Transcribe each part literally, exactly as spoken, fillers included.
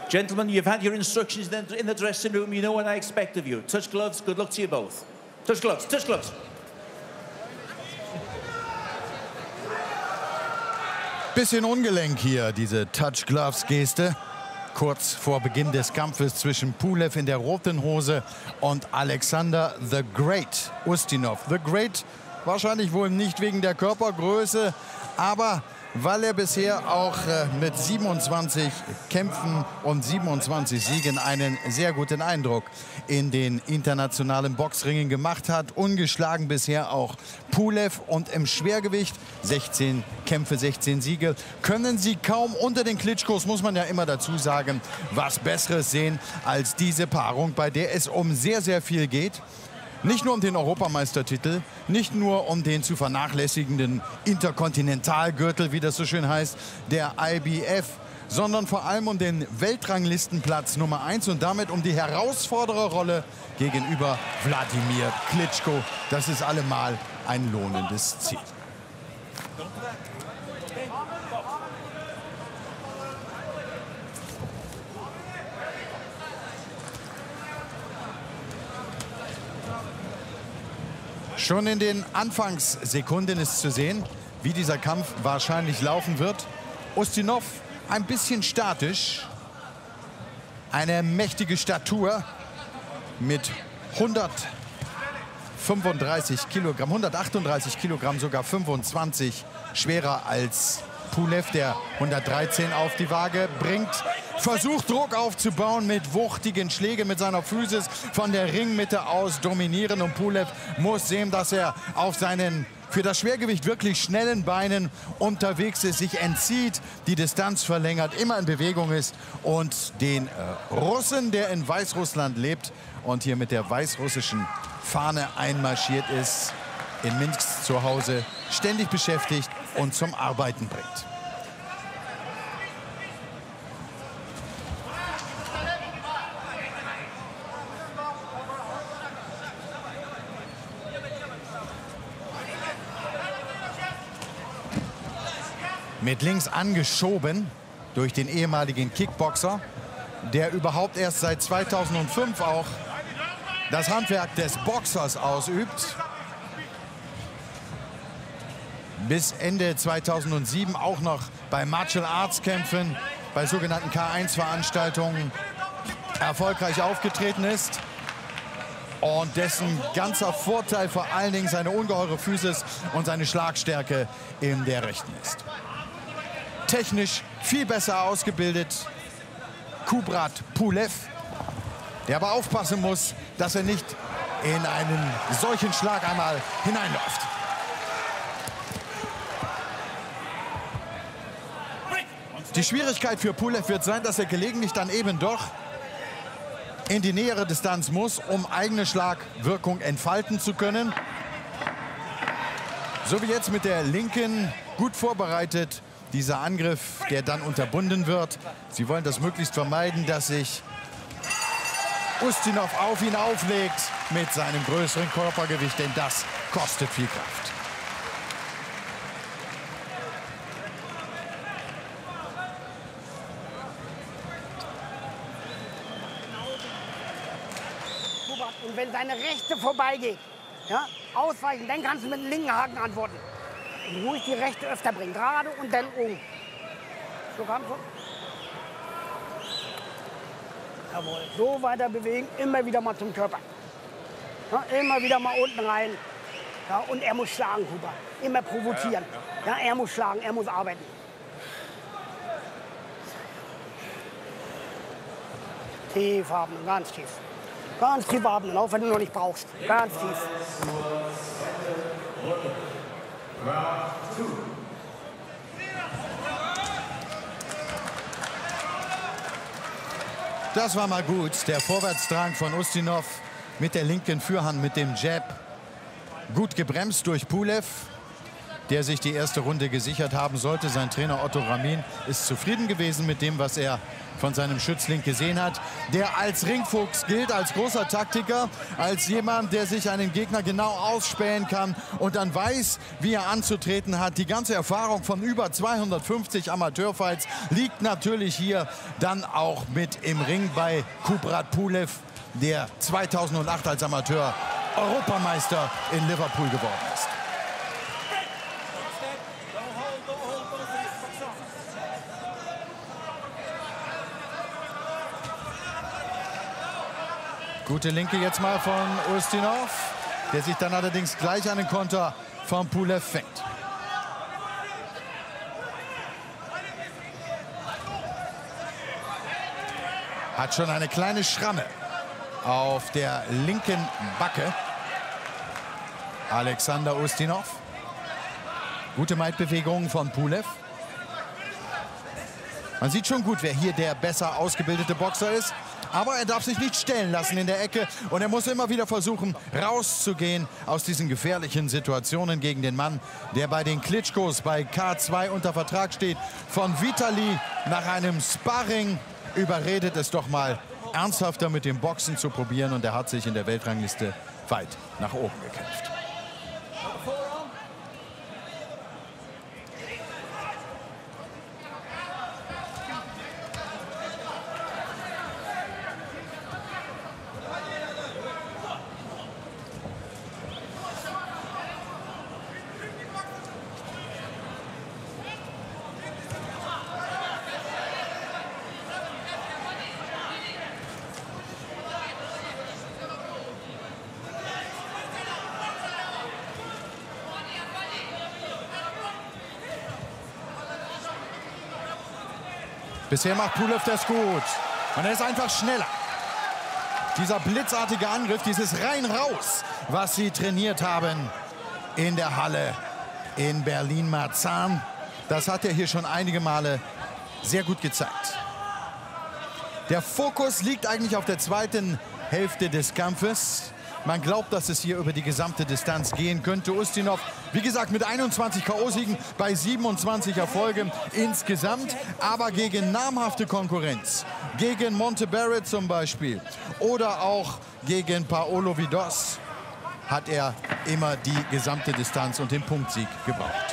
Gentlemen, you've had your instructions in the, in the dressing room. You know what I expect of you. Touch gloves. Good luck to you both. Touch gloves. Touch gloves. Bisschen ungelenk hier, diese Touch-Gloves-Geste. Kurz vor Beginn des Kampfes zwischen Pulev in der roten Hose und Alexander the Great Ustinov. The Great wahrscheinlich wohl nicht wegen der Körpergröße, aber weil er bisher auch äh, mit siebenundzwanzig Kämpfen und siebenundzwanzig Siegen einen sehr guten Eindruck in den internationalen Boxringen gemacht hat. Ungeschlagen bisher auch Pulev und im Schwergewicht sechzehn Kämpfe, sechzehn Siege. Können Sie kaum unter den Klitschkos, muss man ja immer dazu sagen, was Besseres sehen als diese Paarung, bei der es um sehr, sehr viel geht. Nicht nur um den Europameistertitel, nicht nur um den zu vernachlässigenden Interkontinentalgürtel, wie das so schön heißt, der I B F, sondern vor allem um den Weltranglistenplatz Nummer eins und damit um die Herausfordererrolle gegenüber Wladimir Klitschko. Das ist allemal ein lohnendes Ziel. Schon in den Anfangssekunden ist zu sehen, wie dieser Kampf wahrscheinlich laufen wird. Ustinov ein bisschen statisch. Eine mächtige Statur mit hundertfünfunddreißig Kilogramm, hundertachtunddreißig Kilogramm, sogar fünfundzwanzig schwerer als Pulev, der hundertdreizehn auf die Waage bringt. Versucht Druck aufzubauen mit wuchtigen Schlägen mit seiner Physis von der Ringmitte aus dominieren. Und Pulev muss sehen, dass er auf seinen für das Schwergewicht wirklich schnellen Beinen unterwegs ist, sich entzieht, die Distanz verlängert, immer in Bewegung ist und den äh, Russen, der in Weißrussland lebt und hier mit der weißrussischen Fahne einmarschiert ist, in Minsk zu Hause ständig beschäftigt und zum Arbeiten bringt. Mit links angeschoben durch den ehemaligen Kickboxer, der überhaupt erst seit zweitausendfünf auch das Handwerk des Boxers ausübt. Bis Ende zweitausendsieben auch noch bei Martial Arts Kämpfen, bei sogenannten K eins Veranstaltungen erfolgreich aufgetreten ist. Und dessen ganzer Vorteil vor allen Dingen seine ungeheure Physis und seine Schlagstärke in der Rechten ist. Technisch viel besser ausgebildet, Kubrat Pulev, der aber aufpassen muss, dass er nicht in einen solchen Schlag einmal hineinläuft. Die Schwierigkeit für Pulev wird sein, dass er gelegentlich dann eben doch in die nähere Distanz muss, um eigene Schlagwirkung entfalten zu können. So wie jetzt mit der linken, gut vorbereitet. Dieser Angriff, der dann unterbunden wird. Sie wollen das möglichst vermeiden, dass sich Ustinov auf ihn auflegt mit seinem größeren Körpergewicht, denn das kostet viel Kraft. Und wenn seine Rechte vorbeigeht, ja, ausweichen, dann kannst du mit dem linken Haken antworten. Und ruhig die Rechte öfter bringen, gerade und dann oben. So kannst du. Jawohl, so weiter bewegen, immer wieder mal zum Körper. Ja, immer wieder mal unten rein. Ja, und er muss schlagen, Huber. Immer provozieren. Ja, er muss schlagen, er muss arbeiten. Tief atmen, ganz tief. Ganz tief atmen, auch wenn du noch nicht brauchst. Ganz tief. Das war mal gut, der Vorwärtsdrang von Ustinov mit der linken Fürhand, mit dem Jab. Gut gebremst durch Pulev. der sich die erste Runde gesichert haben sollte. Sein Trainer Otto Ramin ist zufrieden gewesen mit dem, was er von seinem Schützling gesehen hat, der als Ringfuchs gilt, als großer Taktiker, als jemand, der sich einen Gegner genau ausspähen kann und dann weiß, wie er anzutreten hat. Die ganze Erfahrung von über zweihundertfünfzig Amateurfights liegt natürlich hier dann auch mit im Ring bei Kubrat Pulev, der zweitausendacht als Amateur Europameister in Liverpool geworden ist. Gute Linke jetzt mal von Ustinov, der sich dann allerdings gleich einen Konter von Pulev fängt. Hat schon eine kleine Schramme auf der linken Backe. Alexander Ustinov. Gute Maidbewegung von Pulev. Man sieht schon gut, wer hier der besser ausgebildete Boxer ist. Aber er darf sich nicht stellen lassen in der Ecke. Und er muss immer wieder versuchen, rauszugehen aus diesen gefährlichen Situationen gegen den Mann, der bei den Klitschkos bei K zwei unter Vertrag steht. Von Vitali nach einem Sparring überredet es doch mal, ernsthafter mit dem Boxen zu probieren. Und er hat sich in der Weltrangliste weit nach oben gekämpft. Bisher macht Pulev das gut. Und er ist einfach schneller. Dieser blitzartige Angriff, dieses Rein-Raus, was sie trainiert haben in der Halle in Berlin-Marzahn, das hat er hier schon einige Male sehr gut gezeigt. Der Fokus liegt eigentlich auf der zweiten Hälfte des Kampfes. Man glaubt, dass es hier über die gesamte Distanz gehen könnte. Ustinov, wie gesagt, mit einundzwanzig K O-Siegen bei siebenundzwanzig Erfolgen insgesamt. Aber gegen namhafte Konkurrenz, gegen Monte Barrett zum Beispiel oder auch gegen Paolo Vidos, hat er immer die gesamte Distanz und den Punktsieg gebraucht.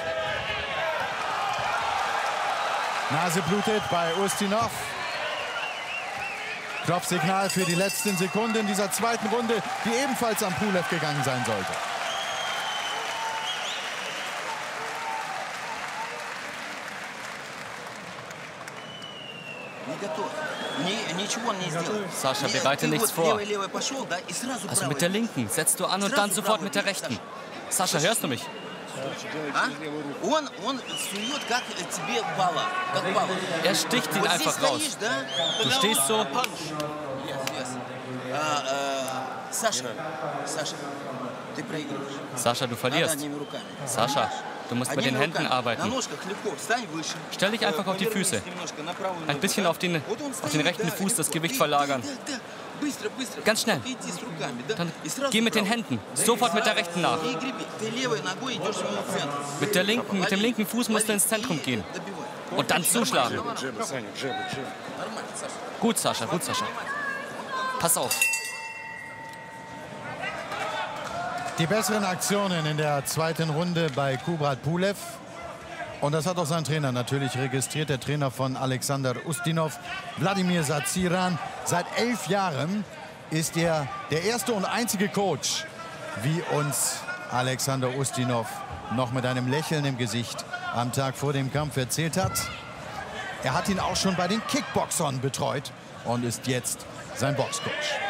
Nase blutet bei Ustinov. Klopfsignal für die letzten Sekunden dieser zweiten Runde, die ebenfalls an Pulev gegangen sein sollte. Sascha, bereite nichts vor. Also mit der linken setzt du an und dann sofort mit der rechten. Sascha, hörst du mich? Er sticht ihn einfach raus. Du stehst so. Sascha, du verlierst. Sascha, du musst mit den Händen arbeiten. Stell dich einfach auf die Füße. Ein bisschen auf den, auf den rechten Fuß das Gewicht verlagern. Ganz schnell. Dann geh mit den Händen. Sofort mit der rechten nach. Mit der linken, mit dem linken Fuß musst du ins Zentrum gehen. Und dann zuschlagen. Gut, Sascha, gut, Sascha. Pass auf. Die besseren Aktionen in der zweiten Runde bei Kubrat Pulev. Und das hat auch sein Trainer natürlich registriert, der Trainer von Alexander Ustinov, Wladimir Satsiran. Seit elf Jahren ist er der erste und einzige Coach, wie uns Alexander Ustinov noch mit einem Lächeln im Gesicht am Tag vor dem Kampf erzählt hat. Er hat ihn auch schon bei den Kickboxern betreut und ist jetzt sein Boxcoach.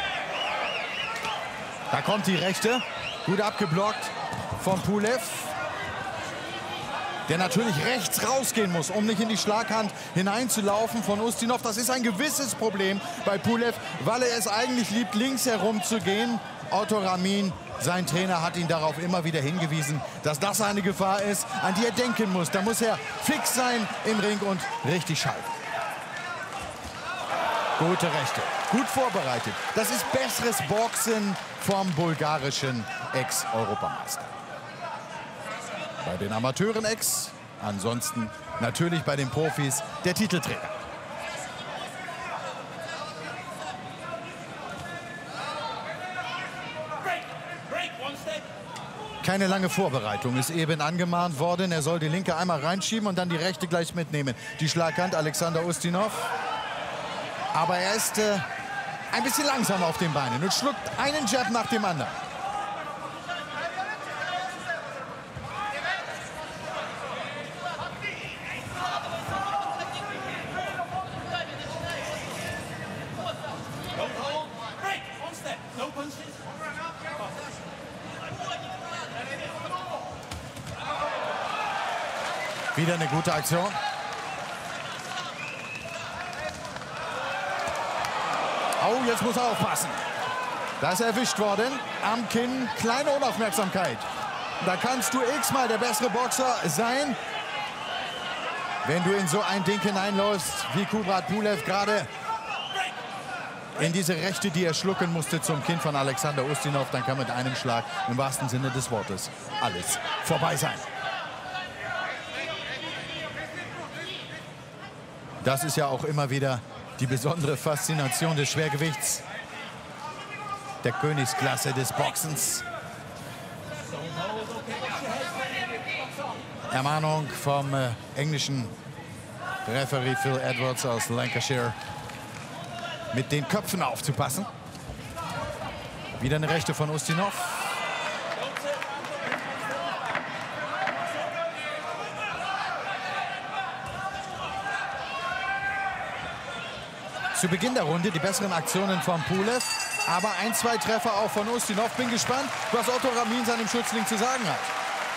Da kommt die rechte, gut abgeblockt von Pulev, der natürlich rechts rausgehen muss, um nicht in die Schlaghand hineinzulaufen von Ustinov. Das ist ein gewisses Problem bei Pulev, weil er es eigentlich liebt, links herum zu gehen. Otto Ramin, sein Trainer, hat ihn darauf immer wieder hingewiesen, dass das eine Gefahr ist, an die er denken muss. Da muss er fix sein im Ring und richtig schalten. Gute Rechte, gut vorbereitet. Das ist besseres Boxen vom bulgarischen Ex-Europameister. Bei den Amateuren Ex, ansonsten natürlich bei den Profis der Titelträger. Keine lange Vorbereitung ist eben angemahnt worden. Er soll die linke einmal reinschieben und dann die rechte gleich mitnehmen. Die Schlaghand Alexander Ustinov. Aber er ist äh, ein bisschen langsam auf den Beinen und schluckt einen Jab nach dem anderen. Wieder eine gute Aktion. Oh, jetzt muss er aufpassen. Da ist er erwischt worden. Am Kinn, kleine Unaufmerksamkeit. Da kannst du x-mal der bessere Boxer sein, wenn du in so ein Ding hineinläufst, wie Kubrat Pulev gerade in diese Rechte, die er schlucken musste zum Kinn von Alexander Ustinov. Dann kann mit einem Schlag im wahrsten Sinne des Wortes alles vorbei sein. Das ist ja auch immer wieder die besondere Faszination des Schwergewichts, der Königsklasse des Boxens. Ermahnung vom äh, englischen Referee Phil Edwards aus Lancashire, mit den Köpfen aufzupassen. Wieder eine Rechte von Ustinov. Zu Beginn der Runde die besseren Aktionen von Pulev, aber ein, zwei Treffer auch von Ustinov. Bin gespannt, was Otto Ramin seinem Schützling zu sagen hat.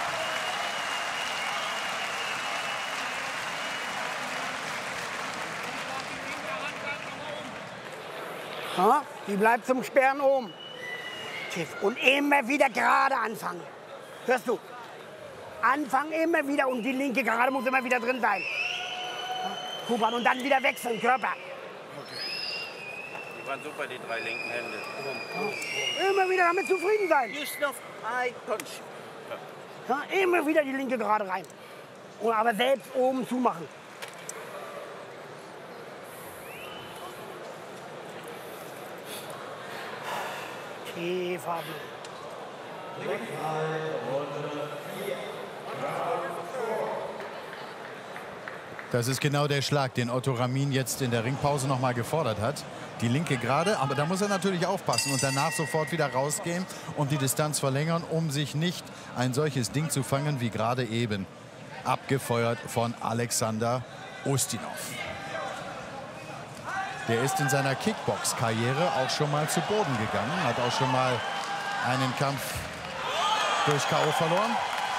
Ja, die bleibt zum Sperren oben. Und immer wieder gerade anfangen. Hörst du? Anfangen immer wieder und die linke gerade muss immer wieder drin sein. Kubrat und dann wieder wechseln, Körper. Die waren super, die drei linken Hände. Ja. Immer wieder damit zufrieden sein. Ustinov, I punch. Ja, immer wieder die linke gerade rein. Und aber selbst oben zumachen. Käfer. Das ist genau der Schlag, den Otto Ramin jetzt in der Ringpause noch mal gefordert hat. Die linke gerade, aber da muss er natürlich aufpassen und danach sofort wieder rausgehen und die Distanz verlängern, um sich nicht ein solches Ding zu fangen wie gerade eben. Abgefeuert von Alexander Ustinov. Der ist in seiner Kickbox-Karriere auch schon mal zu Boden gegangen, hat auch schon mal einen Kampf durch K O verloren.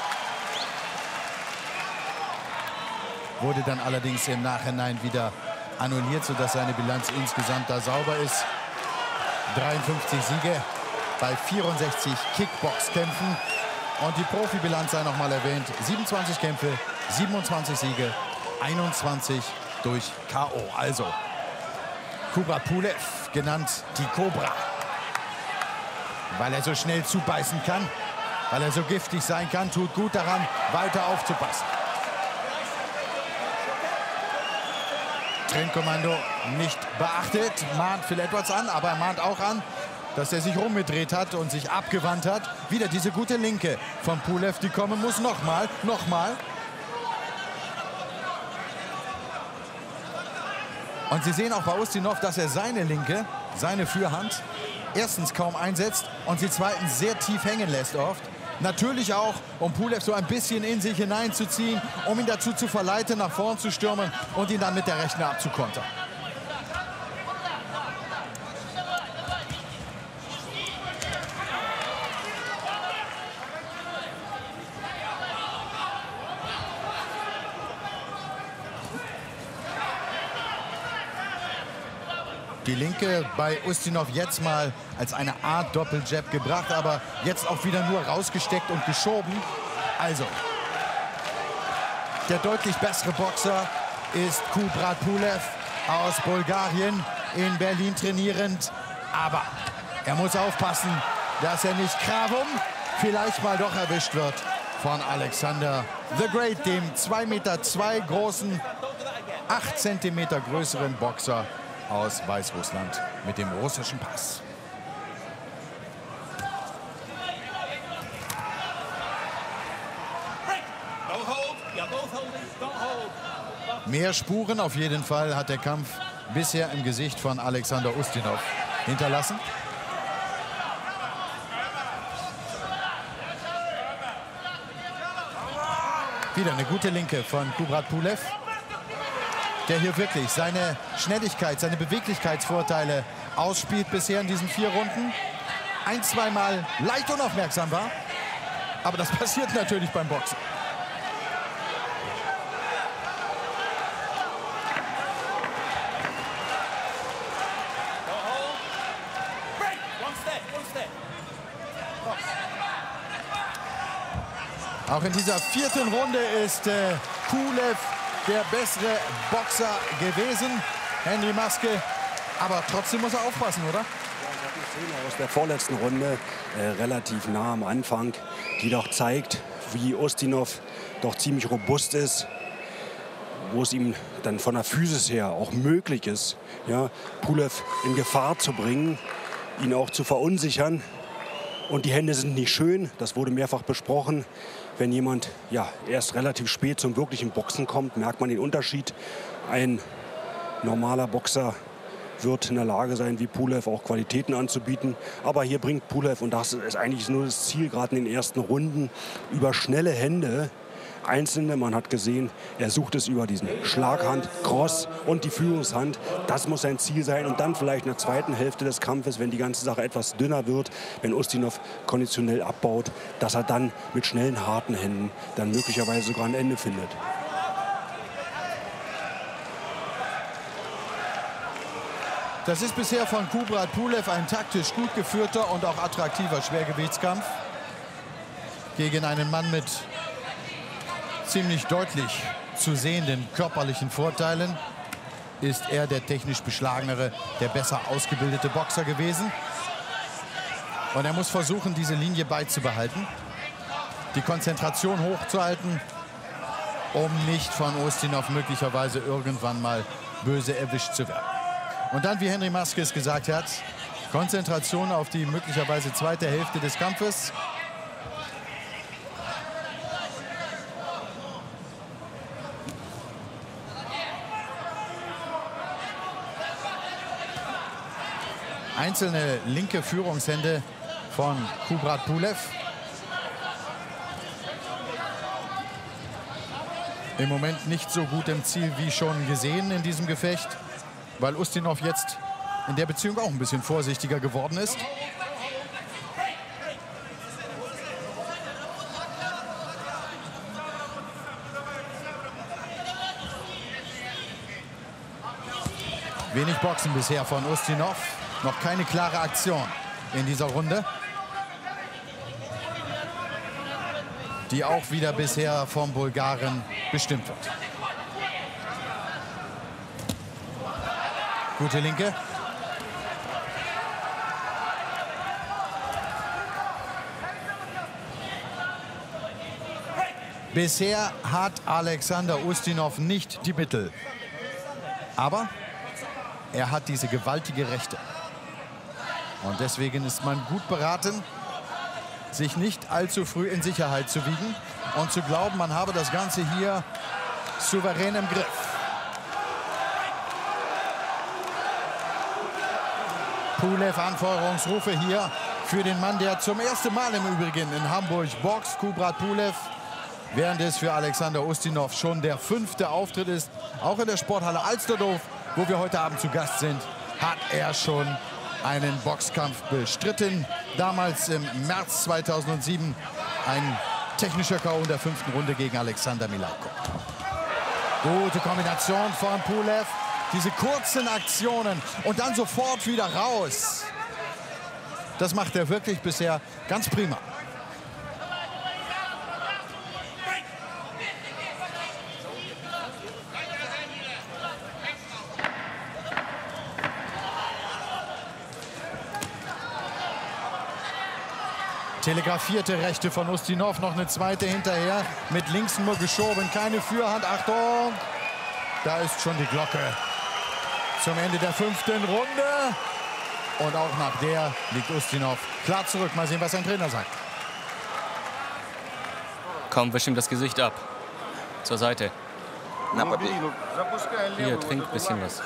Wurde dann allerdings im Nachhinein wieder annulliert, sodass seine Bilanz insgesamt da sauber ist. dreiundfünfzig Siege bei vierundsechzig Kickbox-Kämpfen. Und die Profibilanz sei noch mal erwähnt. siebenundzwanzig Kämpfe, siebenundzwanzig Siege, einundzwanzig durch K O. Also Kubrat Pulev, genannt die Cobra. Weil er so schnell zubeißen kann, weil er so giftig sein kann, tut gut daran, weiter aufzupassen. Trennkommando nicht beachtet, mahnt Phil Edwards an, aber er mahnt auch an, dass er sich rumgedreht hat und sich abgewandt hat. Wieder diese gute Linke von Pulev, die kommen muss. Nochmal, nochmal. Und Sie sehen auch bei Ustinov, dass er seine Linke, seine Fürhand, erstens kaum einsetzt und sie zweitens sehr tief hängen lässt oft. Natürlich auch, um Pulev so ein bisschen in sich hineinzuziehen, um ihn dazu zu verleiten, nach vorn zu stürmen und ihn dann mit der rechten abzukontern. Die Linke bei Ustinov jetzt mal als eine Art Doppeljab gebracht, aber jetzt auch wieder nur rausgesteckt und geschoben. Also, der deutlich bessere Boxer ist Kubrat Pulev aus Bulgarien, in Berlin trainierend. Aber er muss aufpassen, dass er nicht Kravum vielleicht mal doch erwischt wird von Alexander the Great, dem zwei Meter zwei großen, acht Zentimeter größeren Boxer aus Weißrussland mit dem russischen Pass. Mehr Spuren auf jeden Fall hat der Kampf bisher im Gesicht von Alexander Ustinov hinterlassen. Wieder eine gute Linke von Kubrat Pulev, der hier wirklich seine Schnelligkeit, seine Beweglichkeitsvorteile ausspielt bisher in diesen vier Runden. Ein, zweimal leicht unaufmerksam war, aber das passiert natürlich beim Boxen. Auch in dieser vierten Runde ist äh, Pulev der bessere Boxer gewesen. Henry Maske, aber trotzdem muss er aufpassen, oder? Ja, ich habe die Szene aus der vorletzten Runde äh, relativ nah am Anfang, die doch zeigt, wie Ustinov doch ziemlich robust ist, wo es ihm dann von der Physis her auch möglich ist, ja, Pulev in Gefahr zu bringen, ihn auch zu verunsichern. Und die Hände sind nicht schön, das wurde mehrfach besprochen. Wenn jemand ja, erst relativ spät zum wirklichen Boxen kommt, merkt man den Unterschied. Ein normaler Boxer wird in der Lage sein, wie Pulev auch Qualitäten anzubieten. Aber hier bringt Pulev, und das ist eigentlich nur das Ziel, gerade in den ersten Runden, über schnelle Hände, einzelne, man hat gesehen, er sucht es über diesen Schlaghand, Cross und die Führungshand. Das muss sein Ziel sein. Und dann vielleicht in der zweiten Hälfte des Kampfes, wenn die ganze Sache etwas dünner wird, wenn Ustinov konditionell abbaut, dass er dann mit schnellen, harten Händen dann möglicherweise sogar ein Ende findet. Das ist bisher von Kubrat Pulev ein taktisch gut geführter und auch attraktiver Schwergewichtskampf gegen einen Mann mit ziemlich deutlich zu sehenden körperlichen Vorteilen. Ist er der technisch beschlagenere, der besser ausgebildete Boxer gewesen. Und er muss versuchen, diese Linie beizubehalten, die Konzentration hochzuhalten, um nicht von Ustinov möglicherweise irgendwann mal böse erwischt zu werden. Und dann, wie Henry Maske es gesagt hat, Konzentration auf die möglicherweise zweite Hälfte des Kampfes. Einzelne linke Führungshände von Kubrat Pulev. Im Moment nicht so gut im Ziel wie schon gesehen in diesem Gefecht, weil Ustinov jetzt in der Beziehung auch ein bisschen vorsichtiger geworden ist. Wenig Boxen bisher von Ustinov. Noch keine klare Aktion in dieser Runde, die auch wieder bisher vom Bulgaren bestimmt wird. Gute Linke. Bisher hat Alexander Ustinov nicht die Mittel. Aber er hat diese gewaltige Rechte. Und deswegen ist man gut beraten, sich nicht allzu früh in Sicherheit zu wiegen und zu glauben, man habe das Ganze hier souverän im Griff. Pulev, Anfeuerungsrufe hier für den Mann, der zum ersten Mal im Übrigen in Hamburg boxt, Kubrat Pulev. Während es für Alexander Ustinov schon der fünfte Auftritt ist, auch in der Sporthalle Alsterdorf, wo wir heute Abend zu Gast sind, hat er schon einen Boxkampf bestritten. Damals im März zweitausendsieben ein technischer K O in der fünften Runde gegen Alexander Mileiko. Gute Kombination von Pulev. Diese kurzen Aktionen und dann sofort wieder raus. Das macht er wirklich bisher ganz prima. Telegrafierte Rechte von Ustinov, noch eine zweite hinterher. Mit links nur geschoben, keine Fürhand. Achtung, da ist schon die Glocke zum Ende der fünften Runde. Und auch nach der liegt Ustinov klar zurück. Mal sehen, was sein Trainer sagt. Komm, wisch ihm das Gesicht ab. Zur Seite. Hier, trink ein bisschen was.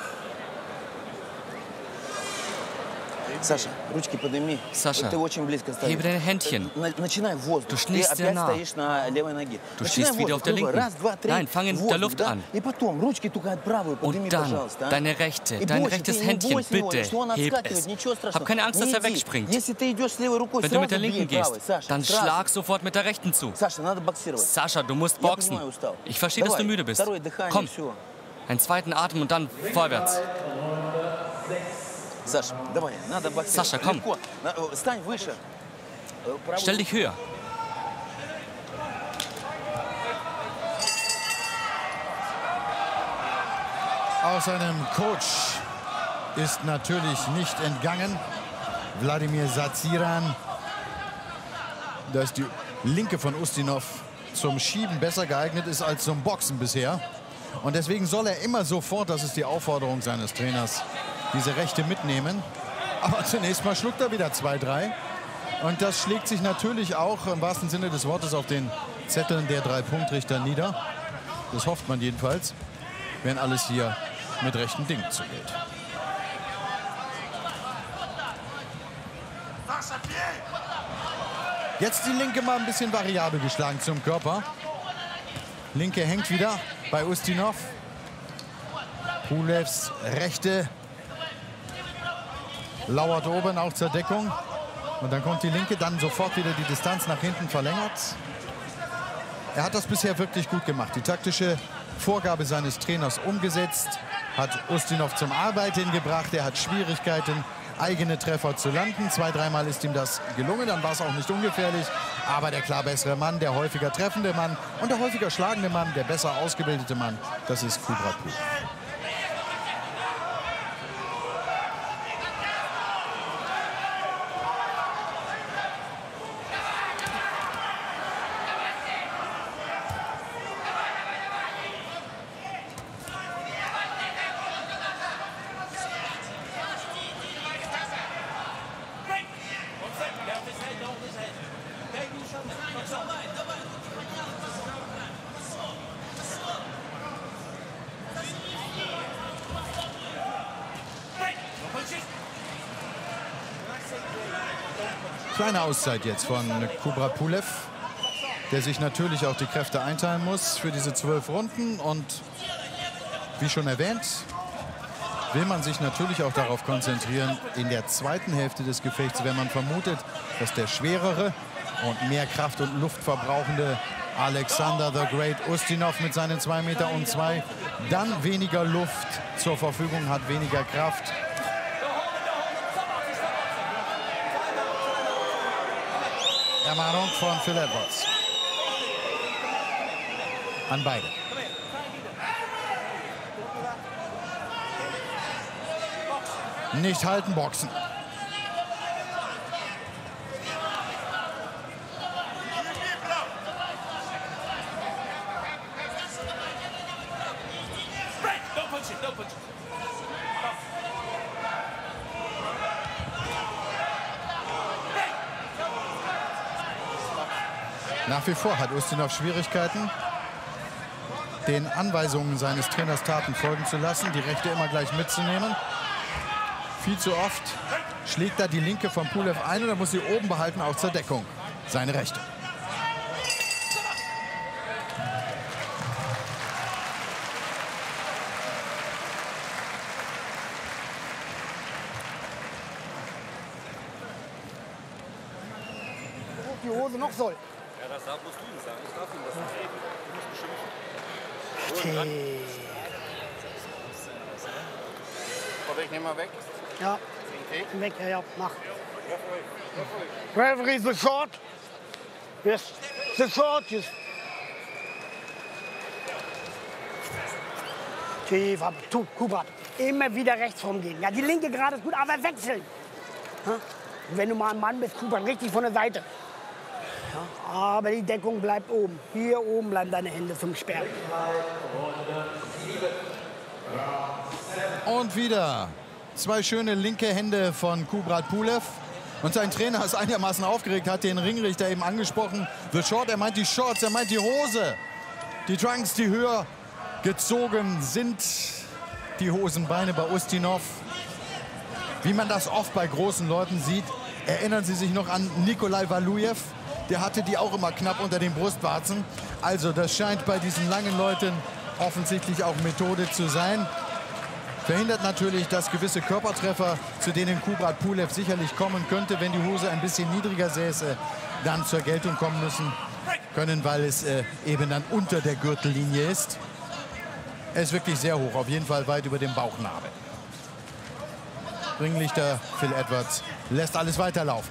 Sascha, ручки подними. Sascha, Ты очень близко стоишь. hebe deine Händchen. Начинай воздух. Du stehst sehr nah. стоишь на левой ноге. Du stehst wieder auf der linken. Nein, fang in der Luft an. И потом ручки только от правой подними, Und dann пожалуйста. deine rechte, dein rechtes Händchen, bitte, heb es. Hab keine Angst, dass er wegspringt. Если ты идешь с левой рукой, Wenn du mit der linken gehst, dann schlag sofort mit der rechten zu. Sascha, надо боксировать. Sascha, du musst boxen. Ich verstehe, dass du müde bist. Komm, einen zweiten Atem und dann vorwärts. Sascha, давай, надо боксировать. Sascha, komm. Стань выше. Stell dich höher. Auch seinem Coach ist natürlich nicht entgangen. Wladimir Saziran. Dass die linke von Ustinov zum Schieben besser geeignet ist als zum Boxen bisher. Und deswegen soll er immer sofort, das ist die Aufforderung seines Trainers, diese Rechte mitnehmen. Aber zunächst mal schluckt er wieder zwei, drei. Und das schlägt sich natürlich auch im wahrsten Sinne des Wortes auf den Zetteln der Drei-Punkt-Richter nieder. Das hofft man jedenfalls, wenn alles hier mit rechten Dingen zugeht. Jetzt die linke mal ein bisschen variabel geschlagen zum Körper. Linke hängt wieder bei Ustinov. Pulevs rechte lauert oben auch zur Deckung. Und dann kommt die linke, dann sofort wieder die Distanz nach hinten verlängert. Er hat das bisher wirklich gut gemacht. Die taktische Vorgabe seines Trainers umgesetzt. Hat Ustinov zum Arbeiten gebracht. Er hat Schwierigkeiten, eigene Treffer zu landen. Zwei, dreimal ist ihm das gelungen. Dann war es auch nicht ungefährlich. Aber der klar bessere Mann, der häufiger treffende Mann und der häufiger schlagende Mann, der besser ausgebildete Mann, das ist Kubrat Pulev. Kleine Auszeit jetzt von Kubrat Pulev, der sich natürlich auch die Kräfte einteilen muss für diese zwölf Runden. Und wie schon erwähnt, will man sich natürlich auch darauf konzentrieren, in der zweiten Hälfte des Gefechts, wenn man vermutet, dass der schwerere und mehr Kraft und Luft verbrauchende Alexander the Great Ustinov mit seinen zwei Meter und zwei dann weniger Luft zur Verfügung hat, weniger Kraft. Ermahnung von Phil Edwards an beide. Nicht halten, boxen. Nach wie vor hat Ustinov Schwierigkeiten, den Anweisungen seines Trainers Taten folgen zu lassen, die Rechte immer gleich mitzunehmen. Viel zu oft schlägt da die linke von Pulev ein und er muss sie oben behalten, auch zur Deckung. Seine Rechte. Die Hose noch soll. Ja, das musst du ihm sagen. Ich darf ihm das nicht geben. Du musst beschimpfen. Komm, ich nehme mal weg. Ja, weg, ja, ja, mach. Referee, the short. Yes, the short, yes. Tief, aber tu, Kubrat. Immer wieder rechts rumgehen. Ja, die linke gerade ist gut, aber wechseln. Ja? Und wenn du mal ein Mann bist, Kubrat, richtig von der Seite. Ja, aber die Deckung bleibt oben. Hier oben bleiben deine Hände zum Sperren. Und wieder zwei schöne linke Hände von Kubrat Pulev. Und sein Trainer ist einigermaßen aufgeregt, hat den Ringrichter eben angesprochen. The Short, er meint die Shorts, er meint die Hose. Die Trunks, die höher gezogen sind. Die Hosenbeine bei Ustinov. Wie man das oft bei großen Leuten sieht. Erinnern Sie sich noch an Nikolai Valujev? Der hatte die auch immer knapp unter den Brustwarzen. Also das scheint bei diesen langen Leuten offensichtlich auch Methode zu sein. Verhindert natürlich, dass gewisse Körpertreffer, zu denen Kubrat Pulev sicherlich kommen könnte, wenn die Hose ein bisschen niedriger säße, dann zur Geltung kommen müssen können, weil es äh, eben dann unter der Gürtellinie ist. Er ist wirklich sehr hoch, auf jeden Fall weit über dem Bauchnabel. Ringlichter Phil Edwards lässt alles weiterlaufen.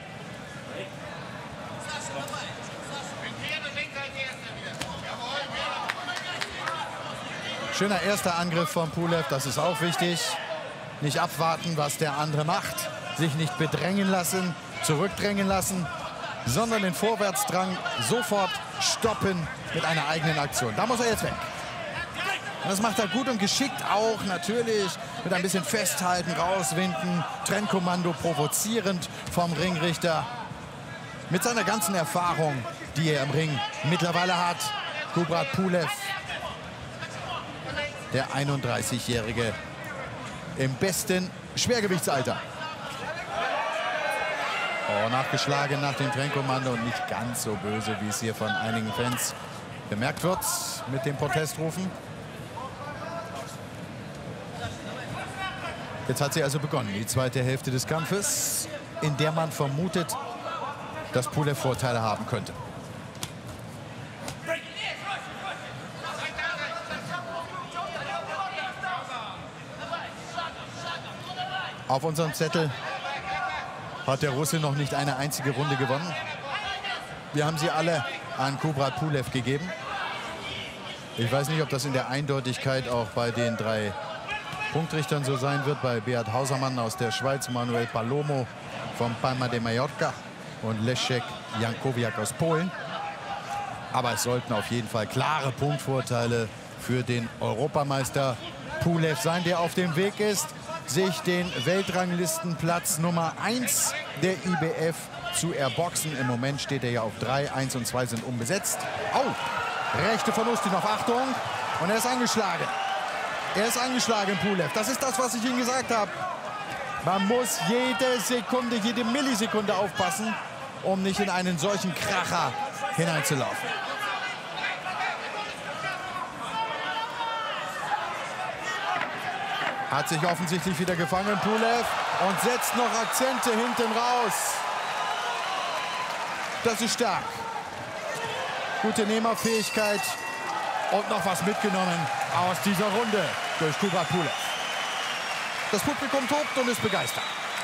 Schöner erster Angriff von Pulev, das ist auch wichtig. Nicht abwarten, was der andere macht. Sich nicht bedrängen lassen, zurückdrängen lassen, sondern den Vorwärtsdrang sofort stoppen mit einer eigenen Aktion. Da muss er jetzt weg. Und das macht er gut und geschickt auch, natürlich. Mit ein bisschen Festhalten, rauswinden, Trennkommando provozierend vom Ringrichter. Mit seiner ganzen Erfahrung, die er im Ring mittlerweile hat. Kubrat Pulev. Der einunddreißigjährige im besten Schwergewichtsalter. Oh, nachgeschlagen nach dem Trennkommando und nicht ganz so böse, wie es hier von einigen Fans bemerkt wird mit den Protestrufen. Jetzt hat sie also begonnen, die zweite Hälfte des Kampfes, in der man vermutet, dass Pulev Vorteile haben könnte. Auf unserem Zettel hat der Russe noch nicht eine einzige Runde gewonnen. Wir haben sie alle an Kubrat Pulev gegeben. Ich weiß nicht, ob das in der Eindeutigkeit auch bei den drei Punktrichtern so sein wird. Bei Beat Hausermann aus der Schweiz, Manuel Palomo von Palma de Mallorca und Leszek Jankowiak aus Polen. Aber es sollten auf jeden Fall klare Punktvorteile für den Europameister Pulev sein, der auf dem Weg ist, sich den Weltranglistenplatz Nummer eins der I B F zu erboxen. Im Moment steht er ja auf drei, eins und zwei sind unbesetzt. Au! Rechte von Ustinov, Achtung! Und er ist angeschlagen. Er ist angeschlagen, Pulev. Das ist das, was ich Ihnen gesagt habe. Man muss jede Sekunde, jede Millisekunde aufpassen, um nicht in einen solchen Kracher hineinzulaufen. Hat sich offensichtlich wieder gefangen, Pulev, und setzt noch Akzente hinten raus. Das ist stark. Gute Nehmerfähigkeit und noch was mitgenommen aus dieser Runde durch Kubrat Pulev. Das Publikum tobt und ist begeistert.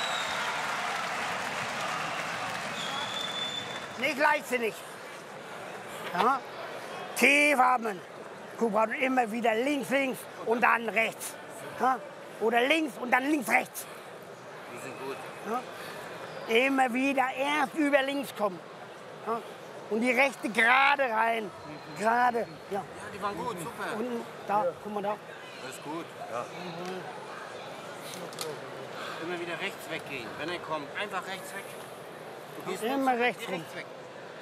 Nicht leichtsinnig. Ja? Tief atmen. Kubrat immer wieder links, links und dann rechts. Ja? Oder links und dann links, rechts. Die sind gut. Ja? Immer wieder erst über links kommen. Ja? Und die rechte gerade rein. Gerade. Ja. Ja, die waren gut, super. Und da, guck mal da. Das ist gut, ja. Immer wieder rechts weggehen, wenn er kommt. Einfach rechts weg. Du gehst Immer rechts, rechts rum. rechts weg.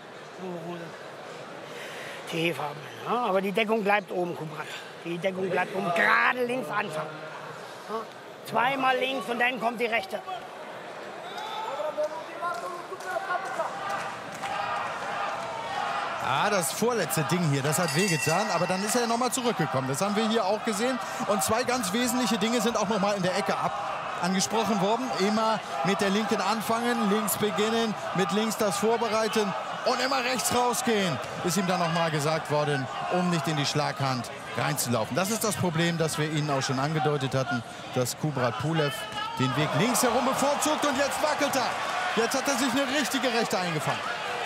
Tief haben. Ja? Aber die Deckung bleibt oben, Kubrat. Die Deckung bleibt oben. Gerade links anfangen. Ja? Zweimal links und dann kommt die rechte. Ah, das vorletzte Ding hier, das hat wehgetan, aber dann ist er nochmal zurückgekommen. Das haben wir hier auch gesehen. Und zwei ganz wesentliche Dinge sind auch nochmal in der Ecke ab angesprochen worden. Immer mit der linken anfangen, links beginnen, mit links das vorbereiten und immer rechts rausgehen, ist ihm dann nochmal gesagt worden, um nicht in die Schlaghand reinzulaufen. Das ist das Problem, das wir Ihnen auch schon angedeutet hatten, dass Kubrat Pulev den Weg links herum bevorzugt und jetzt wackelt er. Jetzt hat er sich eine richtige Rechte eingefangen.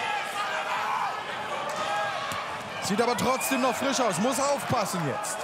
Sieht aber trotzdem noch frisch aus. Muss aufpassen jetzt.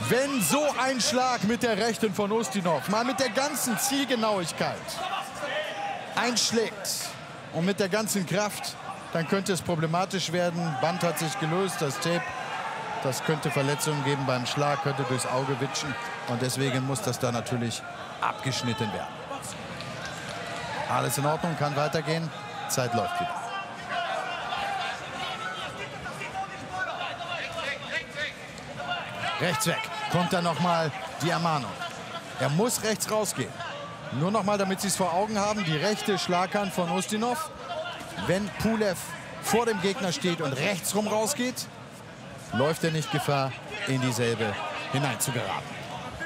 Wenn so ein Schlag mit der Rechten von Ustinov mal mit der ganzen Zielgenauigkeit einschlägt und mit der ganzen Kraft, dann könnte es problematisch werden. Band hat sich gelöst, das Tape, das könnte Verletzungen geben beim Schlag, könnte durchs Auge witschen. Und deswegen muss das da natürlich abgeschnitten werden. Alles in Ordnung, kann weitergehen. Zeit läuft wieder. Rechts weg. Kommt dann noch mal die Ermahnung. Er muss rechts rausgehen. Nur noch mal, damit Sie es vor Augen haben, die rechte Schlaghand von Ustinov. Wenn Pulev vor dem Gegner steht und rechts rum rausgeht, läuft er nicht Gefahr, in dieselbe hineinzugeraten.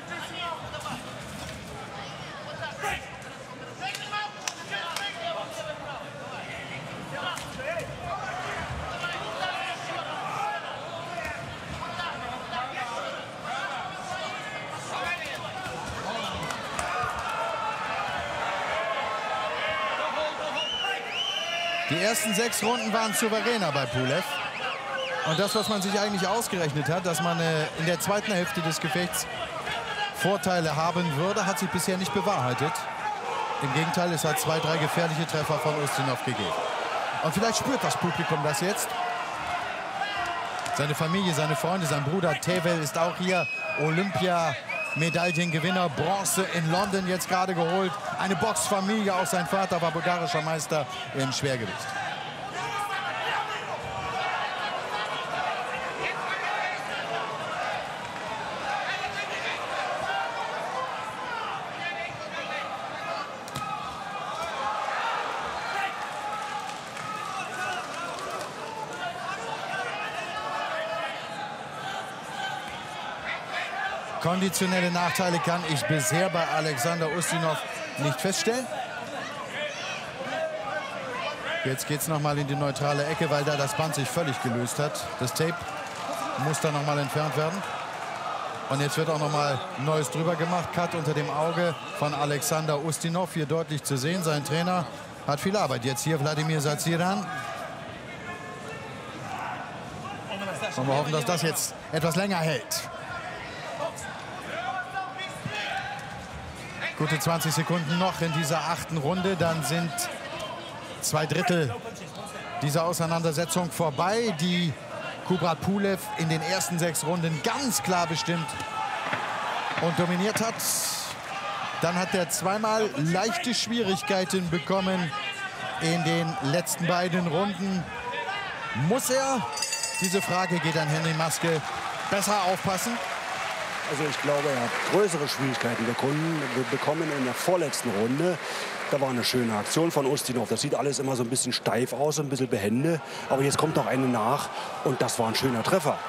Die ersten sechs Runden waren souveräner bei Pulev. Und das, was man sich eigentlich ausgerechnet hat, dass man äh, in der zweiten Hälfte des Gefechts Vorteile haben würde, hat sich bisher nicht bewahrheitet. Im Gegenteil, es hat zwei, drei gefährliche Treffer von Ustinov gegeben. Und vielleicht spürt das Publikum das jetzt. Seine Familie, seine Freunde, sein Bruder Tevel ist auch hier. Olympia-Medaillengewinner, Bronze in London jetzt gerade geholt. Eine Boxfamilie, auch sein Vater war bulgarischer Meister im Schwergewicht. Konditionelle Nachteile kann ich bisher bei Alexander Ustinov nicht feststellen. Jetzt geht es noch mal in die neutrale Ecke, weil da das Band sich völlig gelöst hat. Das Tape muss da noch mal entfernt werden. Und jetzt wird auch noch mal Neues drüber gemacht. Cut unter dem Auge von Alexander Ustinov. Hier deutlich zu sehen. Sein Trainer hat viel Arbeit. Jetzt hier Wladimir Satsiran. Und wir hoffen, dass das jetzt etwas länger hält. Gute zwanzig Sekunden noch in dieser achten Runde. Dann sind zwei Drittel dieser Auseinandersetzung vorbei, die Kubrat Pulev in den ersten sechs Runden ganz klar bestimmt und dominiert hat. Dann hat er zweimal leichte Schwierigkeiten bekommen in den letzten beiden Runden. Muss er? Diese Frage geht an Henry Maske. Besser aufpassen. Also ich glaube, er hat größere Schwierigkeiten bekommen in der vorletzten Runde. Da war eine schöne Aktion von Ustinov. Das sieht alles immer so ein bisschen steif aus, ein bisschen behende. Aber jetzt kommt noch eine nach und das war ein schöner Treffer.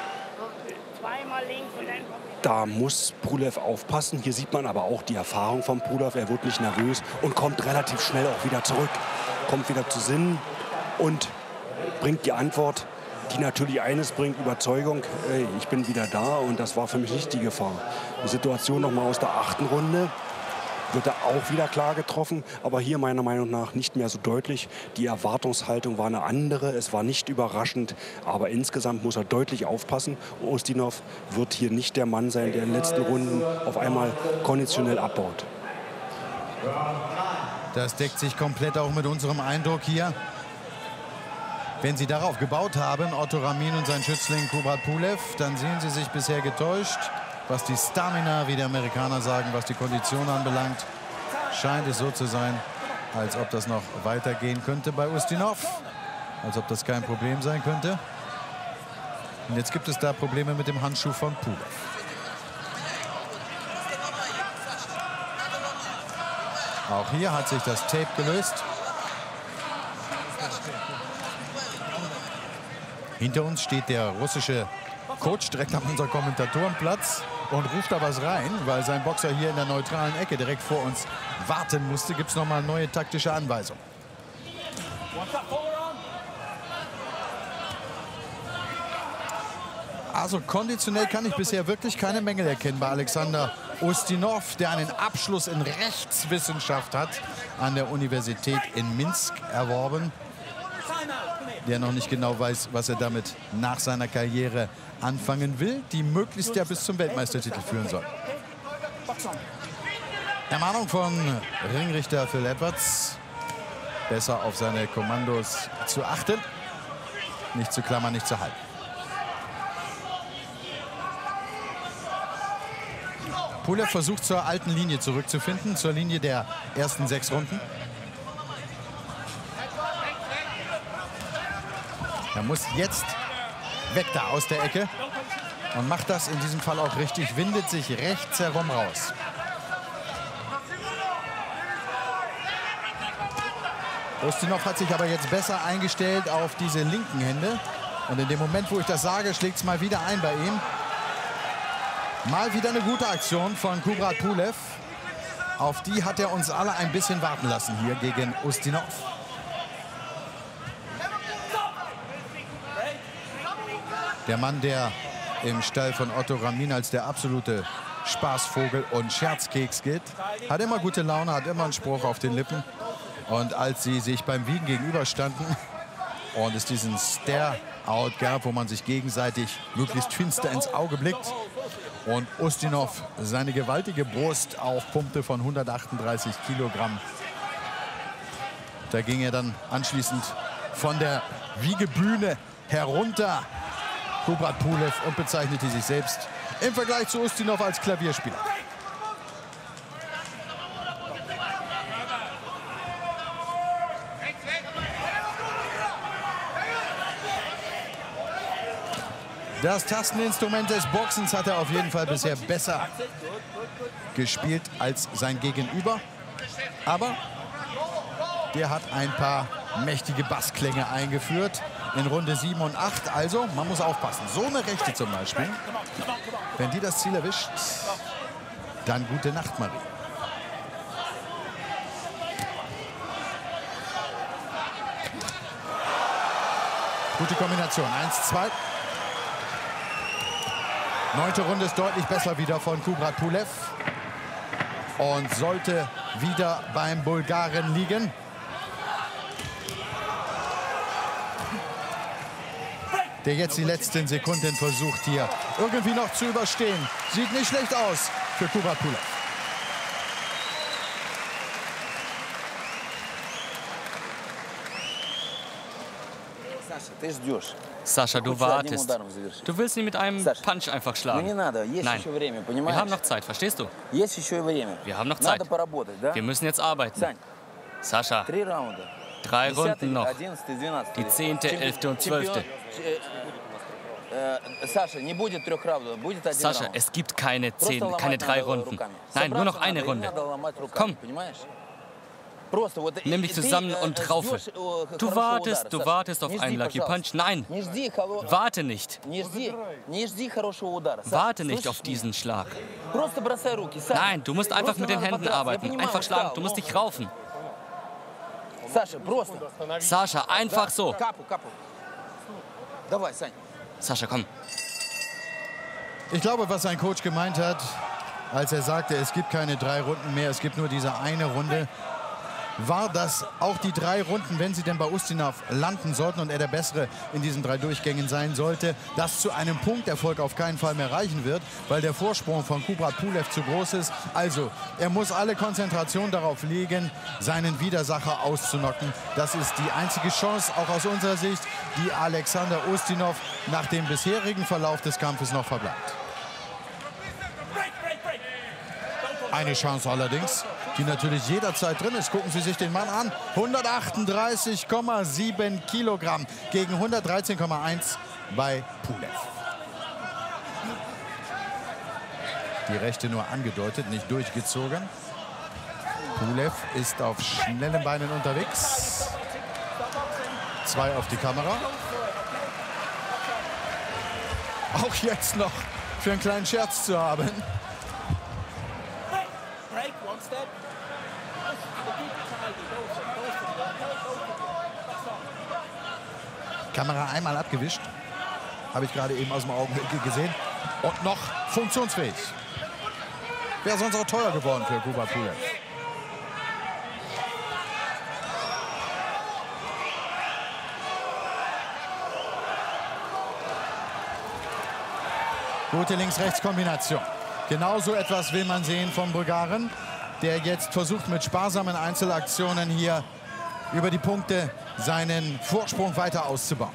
Da muss Pulev aufpassen. Hier sieht man aber auch die Erfahrung von Pulev. Er wird nicht nervös und kommt relativ schnell auch wieder zurück. Kommt wieder zu Sinnen und bringt die Antwort, die natürlich eines bringt, Überzeugung. Ey, ich bin wieder da und das war für mich nicht die Gefahr. Die Situation noch mal aus der achten Runde. Wird er auch wieder klar getroffen, aber hier meiner Meinung nach nicht mehr so deutlich. Die Erwartungshaltung war eine andere, es war nicht überraschend, aber insgesamt muss er deutlich aufpassen. Ustinov wird hier nicht der Mann sein, der in den letzten Runden auf einmal konditionell abbaut. Das deckt sich komplett auch mit unserem Eindruck hier. Wenn Sie darauf gebaut haben, Otto Ramin und sein Schützling Kubrat Pulev, dann sehen Sie sich bisher getäuscht. Was die Stamina, wie die Amerikaner sagen, was die Kondition anbelangt, scheint es so zu sein, als ob das noch weitergehen könnte bei Ustinov. Als ob das kein Problem sein könnte. Und jetzt gibt es da Probleme mit dem Handschuh von Pulev. Auch hier hat sich das Tape gelöst. Hinter uns steht der russische Coach direkt an unserem Kommentatorenplatz und ruft da was rein, weil sein Boxer hier in der neutralen Ecke direkt vor uns warten musste. Gibt es noch mal neue taktische Anweisungen. Also konditionell kann ich bisher wirklich keine Mängel erkennen bei Alexander Ustinov, der einen Abschluss in Rechtswissenschaft hat, an der Universität in Minsk erworben. der noch nicht genau weiß, was er damit nach seiner Karriere anfangen will, die möglichst ja bis zum Weltmeistertitel führen soll. Ermahnung von Ringrichter Phil Edwards. Besser auf seine Kommandos zu achten. Nicht zu klammern, nicht zu halten. Pulev versucht zur alten Linie zurückzufinden, zur Linie der ersten sechs Runden. Er muss jetzt weg da aus der Ecke und macht das in diesem Fall auch richtig, windet sich rechts herum raus. Ustinov hat sich aber jetzt besser eingestellt auf diese linken Hände. Und in dem Moment, wo ich das sage, schlägt es mal wieder ein bei ihm. Mal wieder eine gute Aktion von Kubrat Pulev. Auf die hat er uns alle ein bisschen warten lassen hier gegen Ustinov. Der Mann, der im Stall von Otto Ramin als der absolute Spaßvogel und Scherzkeks gilt, hat immer gute Laune, hat immer einen Spruch auf den Lippen. Und als sie sich beim Wiegen gegenüberstanden und es diesen Stare-Out gab, wo man sich gegenseitig möglichst finster ins Auge blickt und Ustinov seine gewaltige Brust aufpumpte von hundertachtunddreißig Kilogramm. Da ging er dann anschließend von der Wiegebühne herunter, Kubrat Pulev, und bezeichnete sich selbst im Vergleich zu Ustinov als Klavierspieler. Das Tasteninstrument des Boxens hat er auf jeden Fall bisher besser gespielt als sein Gegenüber. Aber der hat ein paar mächtige Bassklänge eingeführt in Runde sieben und acht. Also, man muss aufpassen. So eine Rechte zum Beispiel. Wenn die das Ziel erwischt, dann gute Nacht, Marie. Gute Kombination. Eins, zwei. Neunte Runde ist deutlich besser wieder von Kubrat Pulev und sollte wieder beim Bulgaren liegen. Der jetzt die letzten Sekunden versucht hier irgendwie noch zu überstehen. Sieht nicht schlecht aus für Kubrat Pulev. Sascha, du wartest. Du willst ihn mit einem Punch einfach schlagen. Nein, wir haben noch Zeit, verstehst du? Wir haben noch Zeit. Wir müssen jetzt arbeiten. Sascha, drei Runden noch. Die zehnte, elfte und zwölfte. Sascha, es gibt keine zehn, keine drei Runden. Nein, nur noch eine Runde. Komm. Nimm dich zusammen und raufe. Du wartest, du wartest auf einen Lucky Punch. Nein, warte nicht. Warte nicht auf diesen Schlag. Nein, du musst einfach mit den Händen arbeiten. Einfach schlagen, du musst dich raufen. Sascha, einfach so. Sascha, komm. Ich glaube, was sein Coach gemeint hat, als er sagte, es gibt keine drei Runden mehr, es gibt nur diese eine Runde, war, dass auch die drei Runden, wenn sie denn bei Ustinov landen sollten und er der Bessere in diesen drei Durchgängen sein sollte, das zu einem Punkterfolg auf keinen Fall mehr reichen wird, weil der Vorsprung von Kubrat Pulev zu groß ist. Also, er muss alle Konzentration darauf legen, seinen Widersacher auszunocken. Das ist die einzige Chance, auch aus unserer Sicht, die Alexander Ustinov nach dem bisherigen Verlauf des Kampfes noch verbleibt. Eine Chance allerdings, die natürlich jederzeit drin ist. Gucken Sie sich den Mann an. hundertachtunddreißig Komma sieben Kilogramm gegen hundertdreizehn Komma eins bei Pulev. Die Rechte nur angedeutet, nicht durchgezogen. Pulev ist auf schnellen Beinen unterwegs. Zwei auf die Kamera. Auch jetzt noch für einen kleinen Scherz zu haben. Kamera einmal abgewischt. Habe ich gerade eben aus dem Augenwinkel gesehen. Und noch funktionsfähig. Wäre sonst auch teuer geworden für Kubrat Pulev. Gute Links-Rechts-Kombination. Genauso etwas will man sehen vom Bulgaren, der jetzt versucht, mit sparsamen Einzelaktionen hier über die Punkte seinen Vorsprung weiter auszubauen.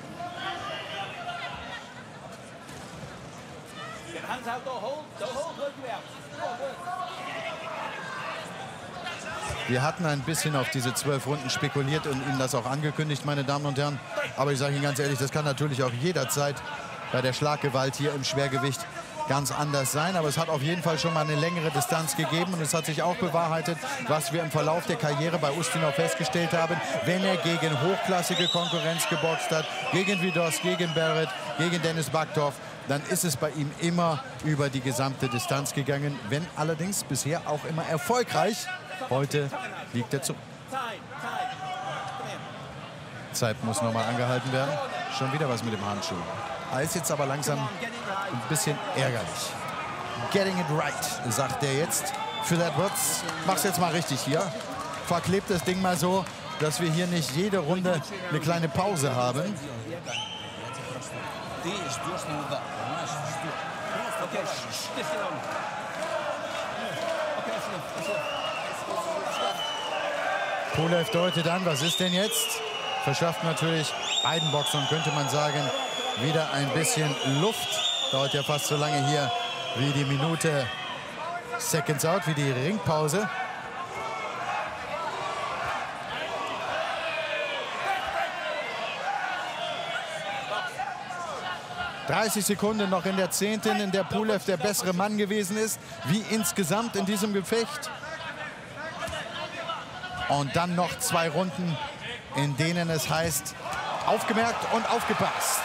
Wir hatten ein bisschen auf diese zwölf Runden spekuliert und Ihnen das auch angekündigt, meine Damen und Herren. Aber ich sage Ihnen ganz ehrlich, das kann natürlich auch jederzeit bei der Schlaggewalt hier im Schwergewicht ganz anders sein. Aber es hat auf jeden Fall schon mal eine längere Distanz gegeben. Und es hat sich auch bewahrheitet, was wir im Verlauf der Karriere bei Ustinov festgestellt haben. Wenn er gegen hochklassige Konkurrenz geboxt hat, gegen Vidos, gegen Barrett, gegen Denis Bagtov, dann ist es bei ihm immer über die gesamte Distanz gegangen. Wenn allerdings bisher auch immer erfolgreich. Heute liegt er zurück. Zeit muss nochmal angehalten werden. Schon wieder was mit dem Handschuh. Er ist jetzt aber langsam ein bisschen ärgerlich. Getting it right, sagt er jetzt. Phil Edwards, mach's jetzt mal richtig hier. Verklebt das Ding mal so, dass wir hier nicht jede Runde eine kleine Pause haben. Pulev deutet an, was ist denn jetzt? Verschafft natürlich beiden Boxern, könnte man sagen, wieder ein bisschen Luft. Dauert ja fast so lange hier wie die Minute Seconds Out, wie die Ringpause. dreißig Sekunden noch in der zehnten, in der Pulev der bessere Mann gewesen ist, wie insgesamt in diesem Gefecht. Und dann noch zwei Runden, in denen es heißt, aufgemerkt und aufgepasst.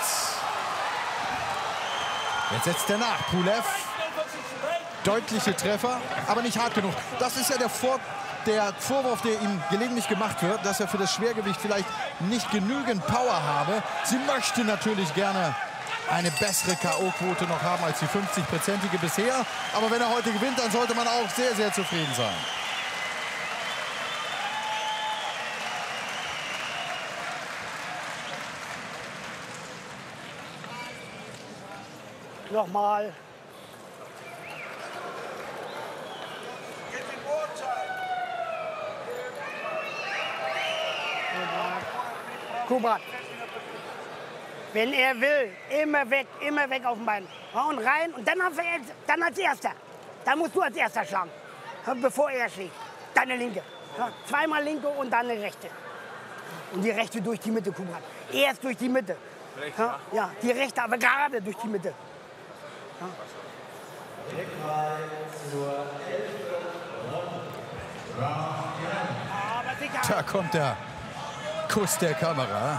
Jetzt setzt er nach, Pulev. Deutliche Treffer, aber nicht hart genug. Das ist ja der, Vor der Vorwurf, der ihm gelegentlich gemacht wird, dass er für das Schwergewicht vielleicht nicht genügend Power habe. Sie möchte natürlich gerne eine bessere K O-Quote noch haben als die fünfzig-prozentige bisher. Aber wenn er heute gewinnt, dann sollte man auch sehr, sehr zufrieden sein. Nochmal. Kubrat. Wenn er will, immer weg, immer weg auf den Bein. Ja, und rein und dann, dann als Erster. Dann musst du als Erster schlagen, bevor er schlägt. Deine Linke. Ja, zweimal Linke und dann eine Rechte. Und die Rechte durch die Mitte, Kubrat. Erst durch die Mitte. Ja, ja, die Rechte, aber gerade durch die Mitte. Ja. Da kommt der Kuss der Kamera.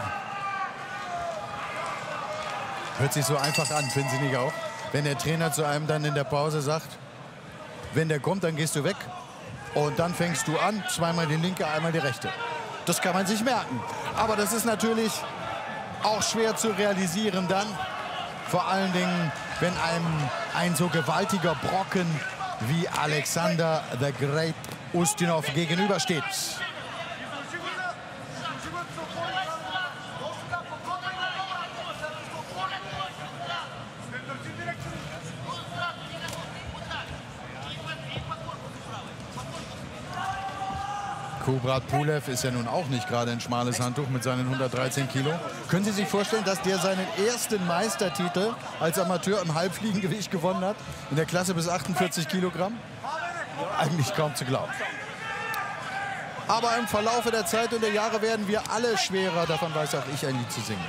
Hört sich so einfach an, finden Sie nicht auch? Wenn der Trainer zu einem dann in der Pause sagt, wenn der kommt, dann gehst du weg. Und dann fängst du an, zweimal die linke, einmal die rechte. Das kann man sich merken. Aber das ist natürlich auch schwer zu realisieren dann. Vor allen Dingen, wenn einem ein so gewaltiger Brocken wie Alexander the Great Ustinov gegenübersteht. Kubrat Pulev ist ja nun auch nicht gerade ein schmales Handtuch mit seinen hundertdreizehn Kilo. Können Sie sich vorstellen, dass der seinen ersten Meistertitel als Amateur im Halbfliegengewicht gewonnen hat? In der Klasse bis achtundvierzig Kilogramm? Eigentlich kaum zu glauben. Aber im Verlaufe der Zeit und der Jahre werden wir alle schwerer. Davon weiß auch ich, ein Lied zu singen.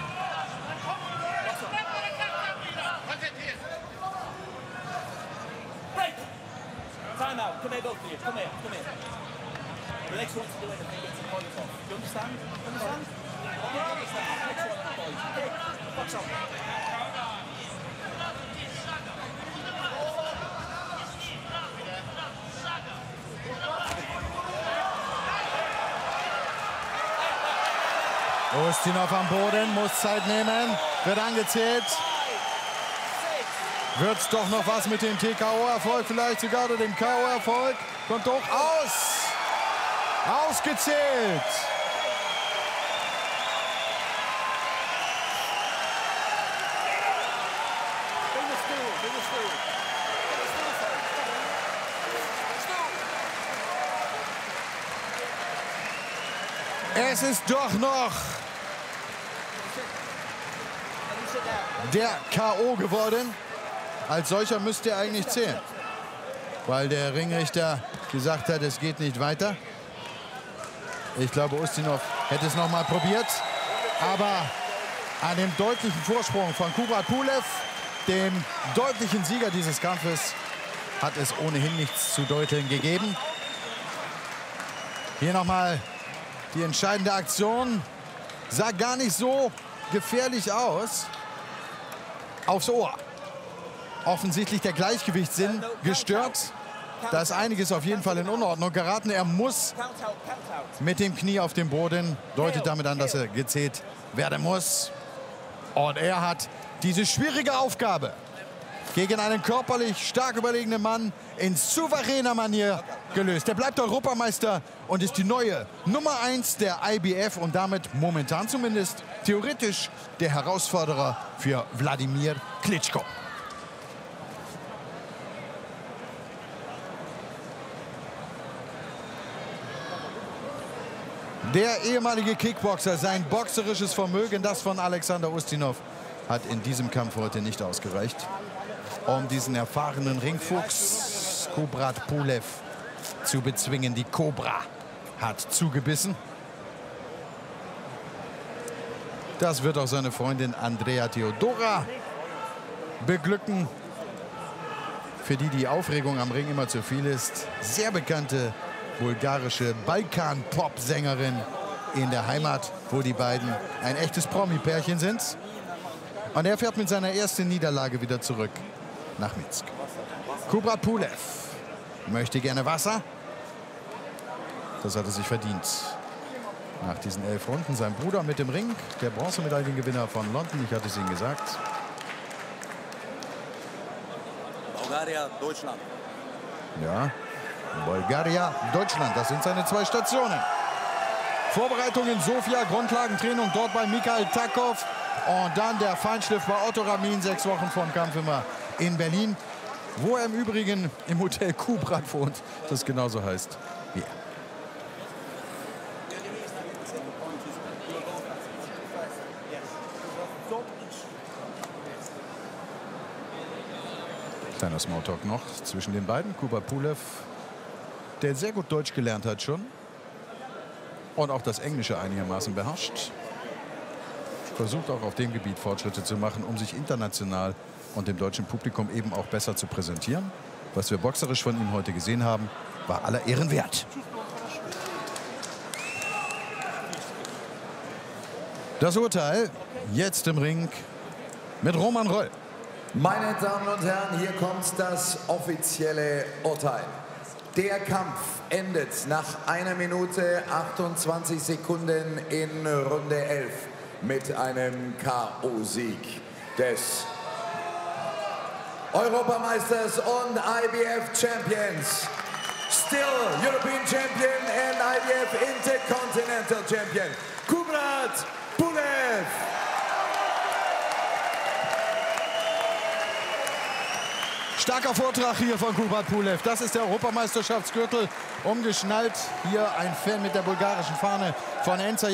The next one to do anything gets the points off. Do you understand? Understand? Yeah, I understand. Next one on the points. Okay, box on. Ustinov am Boden, muss Zeit nehmen, wird angezählt. Wird's doch noch was mit dem T K O-Erfolg, vielleicht sogar oder dem K O-Erfolg? Kommt doch aus! Ausgezählt! Es ist doch noch der K O geworden. Als solcher müsste er eigentlich zählen, weil der Ringrichter gesagt hat, es geht nicht weiter. Ich glaube, Ustinov hätte es noch mal probiert. Aber an dem deutlichen Vorsprung von Kubrat Pulev, dem deutlichen Sieger dieses Kampfes, hat es ohnehin nichts zu deuteln gegeben. Hier noch mal die entscheidende Aktion. Sah gar nicht so gefährlich aus. Aufs Ohr. Offensichtlich der Gleichgewichtssinn gestört. Da ist einiges auf jeden Fall in Unordnung geraten. Er muss mit dem Knie auf dem Boden. Deutet damit an, dass er gezählt werden muss. Und er hat diese schwierige Aufgabe gegen einen körperlich stark überlegenen Mann in souveräner Manier gelöst. Er bleibt Europameister und ist die neue Nummer eins der I B F und damit momentan zumindest theoretisch der Herausforderer für Wladimir Klitschko. Der ehemalige Kickboxer, sein boxerisches Vermögen, das von Alexander Ustinov, hat in diesem Kampf heute nicht ausgereicht, um diesen erfahrenen Ringfuchs Kubrat Pulev zu bezwingen. Die Cobra hat zugebissen. Das wird auch seine Freundin Andrea Theodora beglücken, für die die Aufregung am Ring immer zu viel ist. Sehr bekannte bulgarische Balkan-Pop-Sängerin in der Heimat, wo die beiden ein echtes Promi-Pärchen sind. Und er fährt mit seiner ersten Niederlage wieder zurück nach Minsk. Kubrat Pulev möchte gerne Wasser. Das hat er sich verdient. Nach diesen elf Runden sein Bruder mit dem Ring, der Bronzemedaillengewinner von London, ich hatte es Ihnen gesagt. Bulgarien, Deutschland. Ja, Bulgarien, Deutschland, das sind seine zwei Stationen. Vorbereitung in Sofia, Grundlagentraining dort bei Mikhail Takov. Und dann der Feinschliff bei Otto Ramin, sechs Wochen vor dem Kampf immer in Berlin, wo er im Übrigen im Hotel Kubrat wohnt, das genauso heißt wie er. Kleiner Smalltalk noch zwischen den beiden. Kubrat Pulev, der sehr gut Deutsch gelernt hat schon und auch das Englische einigermaßen beherrscht. Versucht auch auf dem Gebiet Fortschritte zu machen, um sich international und dem deutschen Publikum eben auch besser zu präsentieren. Was wir boxerisch von ihm heute gesehen haben, war aller Ehren wert. Das Urteil jetzt im Ring mit Roman Röll. Meine Damen und Herren, hier kommt das offizielle Urteil. Der Kampf endet nach einer Minute achtundzwanzig Sekunden in Runde elf mit einem K O-Sieg des Europameisters und I B F Champions, still European Champion and I B F Intercontinental Champion, Kubrat Pulev. Starker Vortrag hier von Kubrat Pulev. Das ist der Europameisterschaftsgürtel. Umgeschnallt hier ein Fan mit der bulgarischen Fahne von Enza.